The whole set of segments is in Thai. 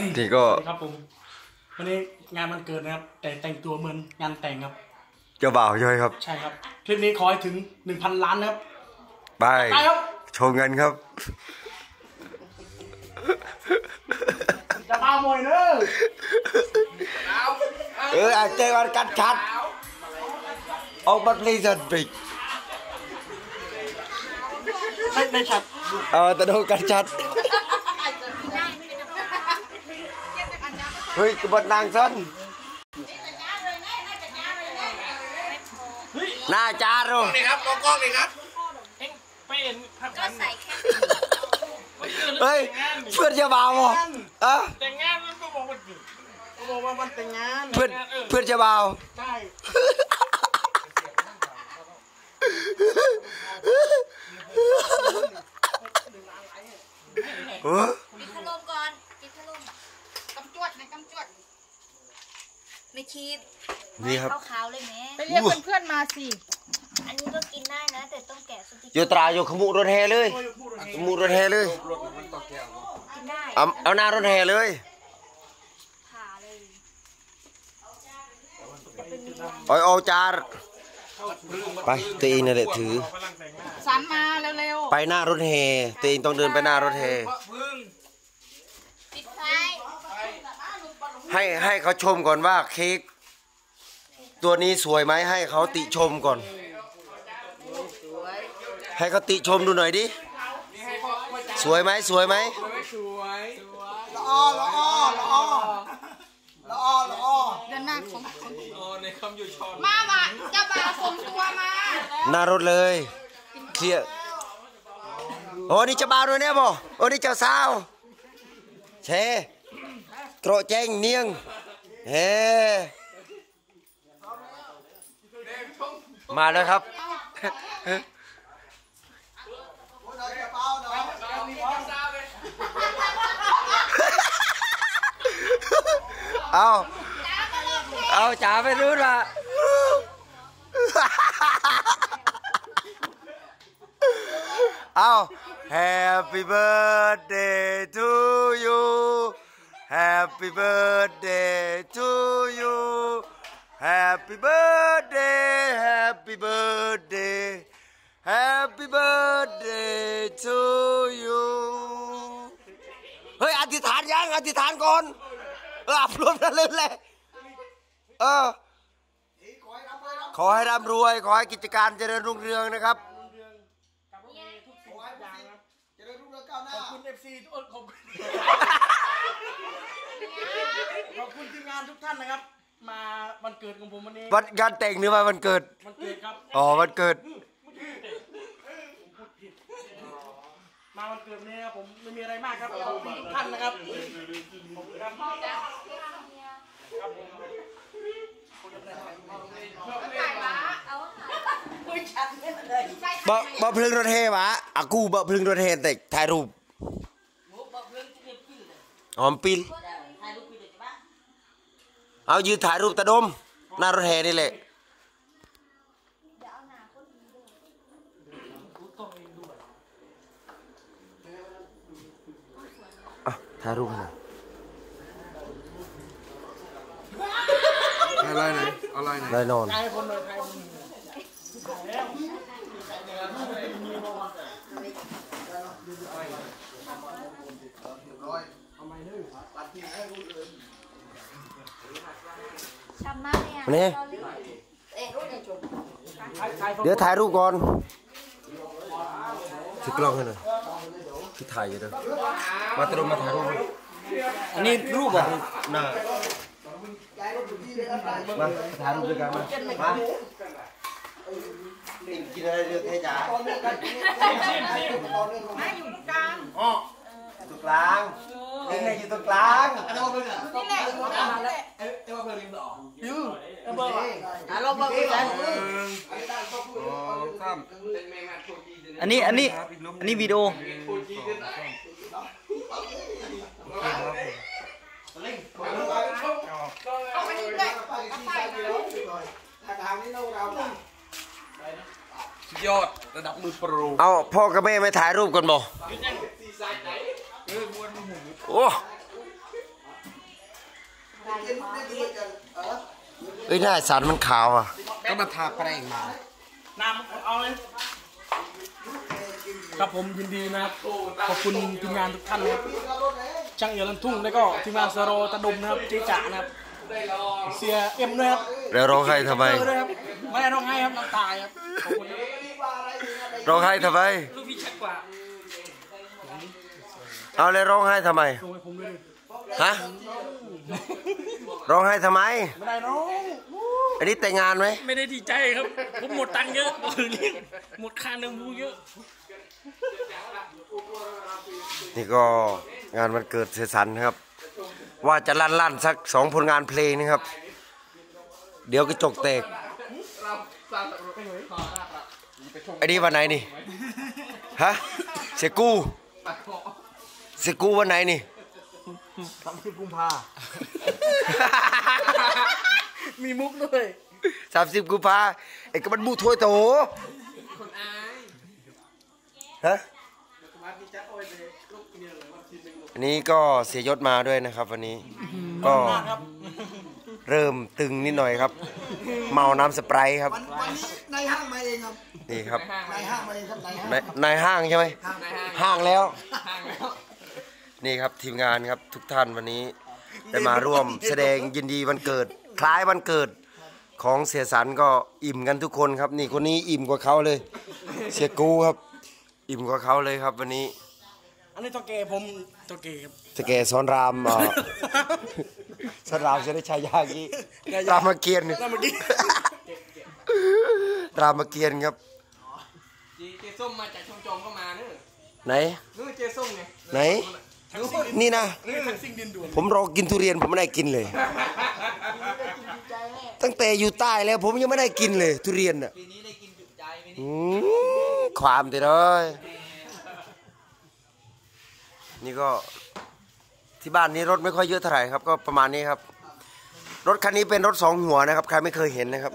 นี่ก็ครับผมวันนี้งานมันเกิดนะครับแต่แต่งตัวเหมือนงานแต่งครับเจ้าบ่าวใช่ไหมครับใช่ครับคลิปนี้ขอให้ถึง 1,000 ล้านนะครับไปครับโชว์เงินครับจะมาหมดเนอะเจอกันกัดชัดออกบัตรลีสันปิกไม่ชัดแต่โดนกัดชัดเฮ้ยกบฏนางสันหน้าจ้าดูนี่ครับกล้องนี่ครับไม่เห็นภาพชัดเฮ้ยเพื่อนจะบ่าวมั้งแต่งงานมันก็บอกว่ามันแต่งงานเพื่อนจะบ่าวใช่ปิดพัดลมก่อนปิดพัดลมกำจวดนะกำจวดไม่คิดนี่ครับขาวๆเลยแม่ไปเรียกเพื่อนๆมาสิอันนี้ก็กินได้นะแต่ต้องแกะสติ๊กโยตราโยขมุรถแห่เลยขมุรถแห่เลยกินได้เอาหน้ารถแห่เลยผ่าเลยเอาจานไปตัวเองนั่นแหละถือสันมาเร็วไปหน้ารถแห่ตัวเองต้องเดินไปหน้ารถแห่ปิดไฟให้เขาชมก่อนว่าเค้กตัวนี้สวยไหมให้เขาติชมก่อนให้เขาติชมดูหน่อยดิสวยไหมสวยละอ้อเดินหน้าของในคำอยู่ชอนมาจะมาส่งตัวมาหน้ารถเลยเคลียร์โอ้นี่จะบ่าวด้วยเนี่ยบ่โอ้นี่เจ้าสาวเชโกรธแจ้งเนียงเฮ้มาแล้วครับเอาจ๋าไปรู้ละเอา Happy birthday to you Happy birthday to you Happy birthday Happy birthday Happy birthday to you เฮ้ยอธิษฐานยังอธิษฐานก่อนอัพรวมกันเลยขอให้ร่ำรวยขอให้กิจการเจริญรุ่งเรืองนะครับขอบคุณ FC ขอบคุณทีมงานทุกท่านนะครับมาวันเกิดของผมวันนี้วันงานแต่งหรือว่าวันเกิดครับวันเกิดมาวันเกิดนี้ครับผมไม่มีอะไรมากครับขอบคุณทุกท่านนะครับบ่เพลิงรถเฮวะอากูบ่เพลิงรถเฮแต่ถ่ายรูปหอมปิลเอายืนถ่ายรูปตะดมหน้ารถเฮนี่แหละถ่ายรูปหน่อยอะไรไหนอะไรไหนได้นอนนี่เดี๋ยวถ่ายรูปก่อนถือกล้องให้หน่อยที่ถ่ายอยู่เด้อมาตรงมาถ่ายรูปอันนี้รูปอ่ะน่ามาถ่ายรูปด้วยกันมากินอะไรเยอะเทจ๋ามาอยู่ตรงกลางตรงกลางนี่ไงอยู่ตรงกลางนี่แหละอันนี้วิดีโอยอดระดับมือโปรเอาพ่อกับแม่ไม่ถ่ายรูปกันบ่โอ้เอ้ยหน้าสันมันขาวอ่ะก็มาทาแป้งมาน้ำเอาเลยครับผมยินดีนะครับขอบคุณทีมงานทุกท่านนะครับช่างเอียรันทุ่งแล้วก็ทีมงานสโรตะดุมนะครับเจ๊จ๋านะครับเสียเอ็มด้วยครับแล้วร้องไห้ทำไมด้วยครับไม่ได้ร้องไห้ครับน้ำตาครับขอบคุณครับร้องไห้ทำไมลูกพี่ชัดกว่าเอาเลยร้องไห้ทำไมส่งให้ผมด้วยฮะ ร้องไห้ทำไมไม่ได้น้องอันนี้แต่งงานไหมไม่ได้ดีใจครับผมหมดตังค์เยอะหมดค่าเนื้อหมูเยอะนี่ก็งานวันเกิดเสียสันครับ ว่าจะลั่นสัก2 ผลงานเพลงนะครับ เดี๋ยวกระจกแตกไอ้นี่วันไหนนี่ฮะเสียกูวันไหนนี่ 30 กุมภามีมุกด้วย 30 กุมภาไอ้กระบันบูถ้วยโตฮะอันนี้ก็เสียยศมาด้วยนะครับ วันนี้ก็เริ่มตึงนิดหน่อยครับ เมาน้ำสไปร์ครับวันนี้นายห้างมาเองครับนี่ครับนายห้างมาเองครับนายห้างใช่ไหมห้างแล้วห้างแล้วนี่ครับทีมงานครับทุกท่านวันนี้ได้มาร่วมแสดงยินดีวันเกิด คล้ายวันเกิดของเสียสันก็อิ่มกันทุกคนครับ นี่คนนี้อิ่มกว่าเขาเลย เสียกูครับ อิ่มกว่าเขาเลยครับวันนี้อันนี้ตัวเกย์ผมตัวเกย์ครับสแกสอนรามสอนรามจะได้ใช้ยากี้รามเกียรติแล้วเมื่อกี้รามเกียรติครับเจส้มมาจากชมจอมก็มาเนอะไหนนู่นเจส้มไงไหนนี่นะนี่ทั้งสิ่งดินด่วนผมรอกินทุเรียนผมไม่ได้กินเลย ตั้งแต่อยู่ใต้แล้วผมยังไม่ได้กินเลยทุเรียนอ่ะปีนี้ได้กินจุใจไปความติดเลยนี่ก็ที่บ้านนี้รถไม่ค่อยเยอะเท่าไหร่ครับ ก็ประมาณนี้ครับ รถคันนี้เป็นรถ2 หัวนะครับใครไม่เคยเห็นนะครับ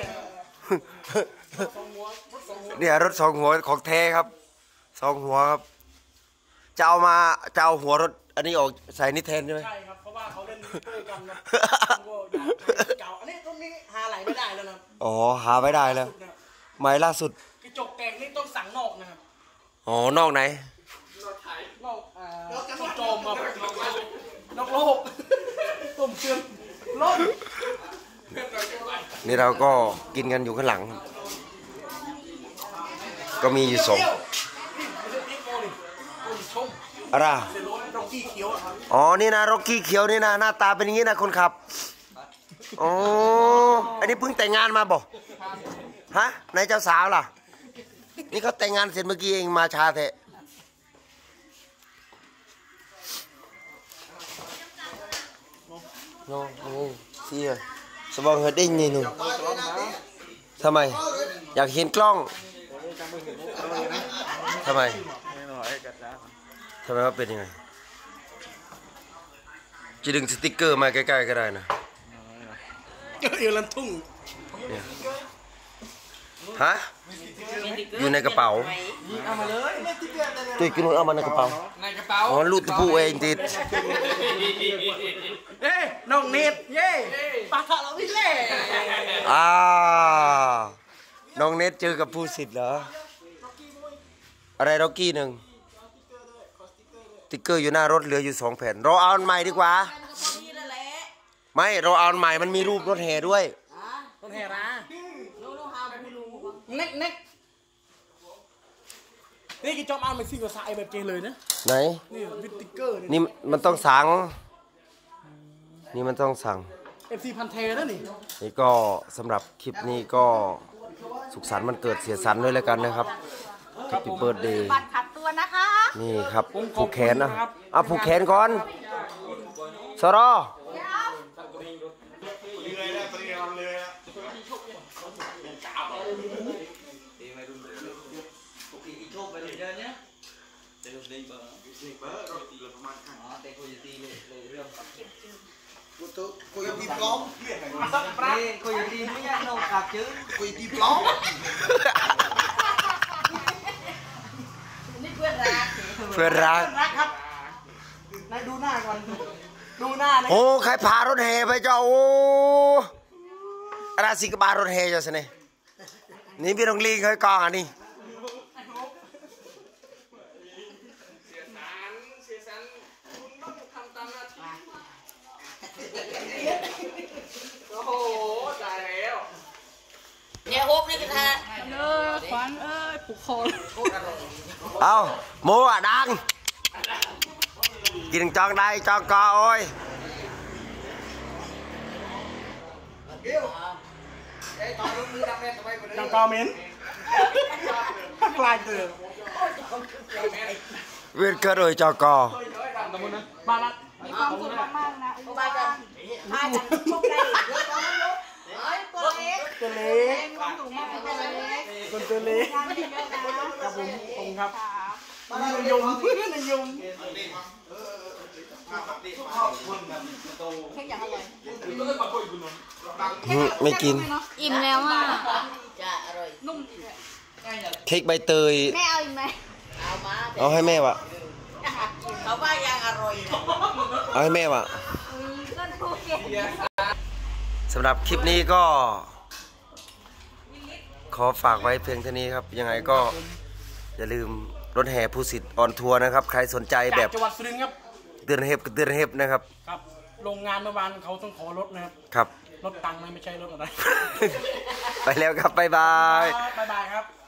เนี่ยรถ2 หัวของแท้ครับ2 หัวครับจะเอาหัวรถอันนี้ออกใส่นิเทนใช่ไหมใช่ครับเพราะว่าเขาเล่นมิเตอร์กันนะก็อยากเก่าอันนี้ตรงนี้หาไหลไม่ได้แล้วนะอ๋อหาไม่ได้แล้วไม้ล่าสุดกระจกแตกนี่ต้องสั่งนอกนะครับอ๋อนอกไหนนอกโจมครับนอกโลกต้มเชื่อมโลกนี่เราก็กินกันอยู่ข้างหลังครับก็มีอยู่2อะไรร็อกกี้เขียวครับอ๋อนี่นะร็อกกี้เขียวนี่นะหน้าตาเป็นอย่างนี้นะคนขับอ๋ออันนี้เพิ่งแต่งงานมาบ่ฮะนายเจ้าสาวล่ะนี่เขาแต่งงานเสร็จเมื่อกี้เองมาช้าแท้โอ้เสียสบองเฮดดิ้งนี่หนูทำไมอยากเห็นกล้องทำไมว่าเป็นยังไงจะดึงสติ๊กเกอร์มาใกล้ๆก็ได้นะเอลันทุ่งฮะอยู่ในกระเป๋าเอามาเลยจุ้ยกินเอามาในกระเป๋าในกระเป๋าอ๋อลูดตะปูเองติดเอ้น้องเนตเย่ปากเราพี่เล่น้องเนทเจอกับผู้สิทธิ์เหรออะไรร็อกกี้1ติ๊กเกอร์อยู่หน้ารถเหลืออยู่2 แผ่นเราเอาอันใหม่ดีกว่าไม่เราเอาอันใหม่มันมีรูปรถแห่ด้วยต้นแห่ราเน็กนี่กิจจอมเอาไปซิ่งกับสายแบบเกเลยนะไหนนี่วิตติกเกอร์นี่มันต้องสั่งนี่มันต้องสั่ง FC พันเทแล้วนี่นี่ก็สำหรับคลิปนี้ก็สุขสันต์วันเกิดเสียสันด้วยแล้วกันนะครับแฮปปี้เบิร์ธเดย์บัตรขัดตัวนะคะนี่ครับผูกแขนนะผูกแขนก่อนสรอคุยตีปล้องคุยตีไม่ยากเราขับchứคุยตีปล้องนี่เพื่อนรักเพื่อนรักรักครับนายดูหน้าก่อนดูหน้าเลยโอ้ใครพารถแห่ไปเจ้าโอ้ราศีกบาลรถแห่เจ้าสิเนี่ยนี่พี่ต้องลีเคยกองอันนี้เสียสันคุณต้องทำตามหน้าที่โอ้โหตายแล้วเนี่ยฮกนี่ก็ท่าขวัญเอ้ยผูกคอเอาโมอ่ะดังกินจองได้จองกอโอ้ยจังกอเมนกลายเกลือเวียนเกิดโดยจองกอตะมุนนะบ้านละมีความสุขมากๆนะอุบาจันพาจันโชคได้ตัวเล็กตัวเล็กมีความสุขมากตัวเล็กคนตัวเล็กงานดีเยอะนะครับผมครับนายยงนายยงเค้กอย่างอร่อยไม่กินอิ่มแล้วอ่ะจะอร่อยนุ่มดีเลยเค้กใบเตยแม่เอาอีกไหมเอามาเอาให้แม่วะเขาว่ายังอร่อยนะเอาให้แม่วะก็ถูกเก่งสำหรับคลิปนี้ก็ ขอฝากไว้เพียงเท่านี้ครับ ยังไงก็อย่าลืมรถแห่ผู้สิทธิ์ออนทัวร์นะครับ ใครสนใจแบจากบจังหวัดสุรินทร์ครับเดือนเห็บกับเดือนเห็บนะครับครับโรงงานเมื่อวานเขาต้องขอรถนะครับครับรถตังค์ไม่ใช่รถอะไรไปแล้วครับ บ๊ายบายบ๊ายบายครับ